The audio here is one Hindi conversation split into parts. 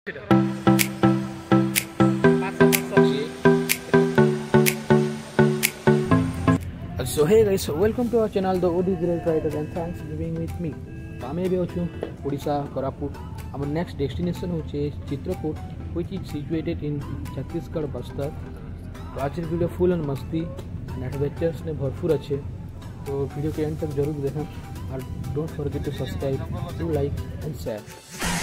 So hey guys, welcome to our channel The Originates Writer and thanks for being with me. आमे भी अच्छु Odisha Koraput. Our next destination होचे Chitrakoot which is situated in Chhattisgarh Bastar. तो आज की वीडियो फुल एंड मस्ती एंड एडवेंचर्स ने भरपूर अच्छे, तो वीडियो के एंड तक जरूर देखें और don't forget to subscribe, to like and share.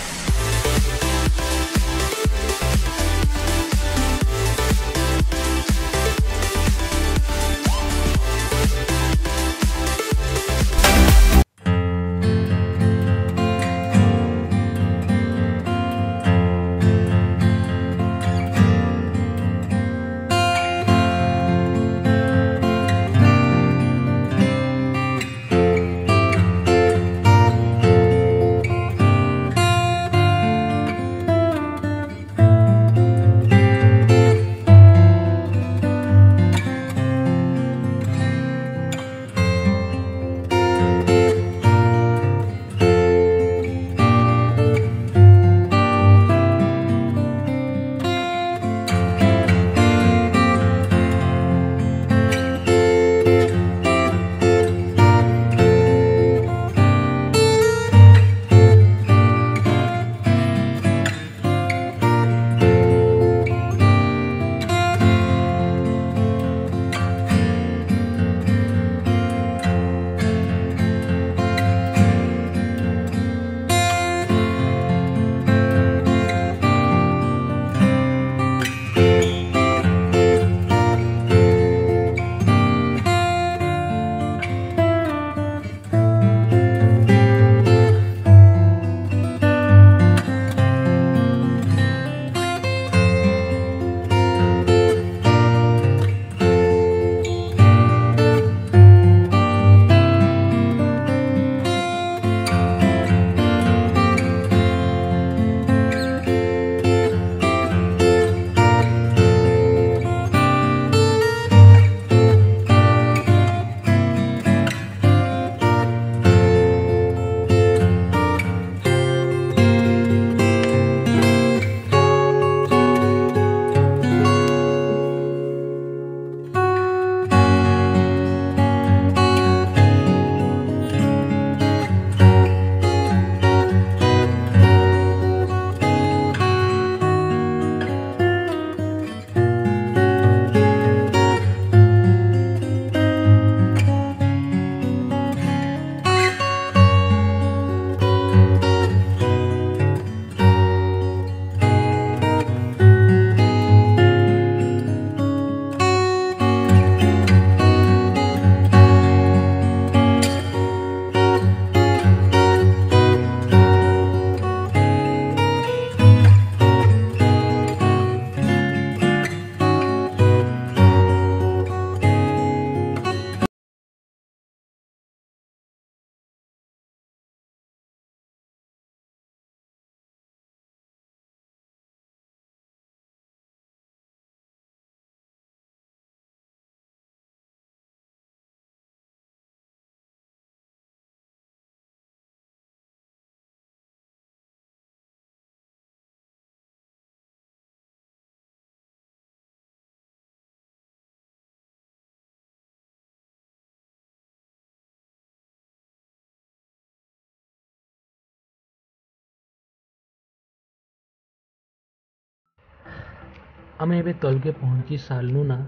आम ए तल के पहुँची सारू ना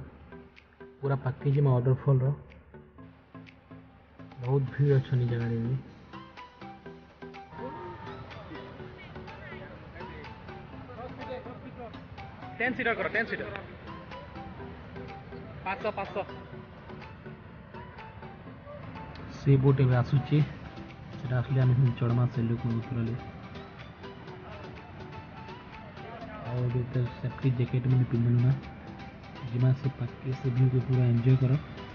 पूरा पाखे जी वाटरफॉल बहुत भीड़ अच्छा जगह भी. टेन सीटर करो, 10 सीटर 500 से बोट ए आसूची आसले आम चढ़मा से लोक उतरले और सेफ्टी जैकेट मैंने पिंधलु ना जिमा से पाके से व्यू को पूरा एंजॉय करो.